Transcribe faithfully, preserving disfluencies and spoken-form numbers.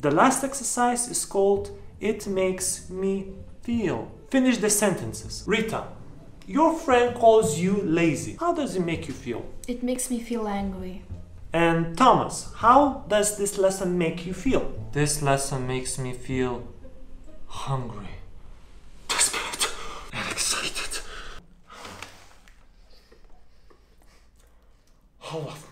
The last exercise is called It Makes Me Feel. Finish the sentences. Rita, your friend calls you lazy. How does it make you feel? It makes me feel angry. And Thomas, how does this lesson make you feel? This lesson makes me feel hungry, desperate, and excited. All of